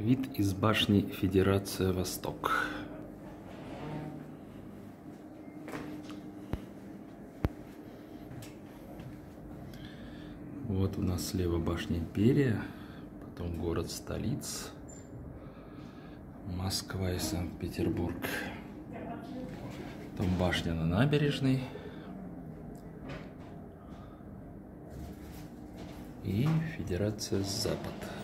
Вид из башни Федерация Восток. Вот у нас слева башня Империя, потом город столиц, Москва и Санкт-Петербург. Потом башня на набережной и Федерация Запад.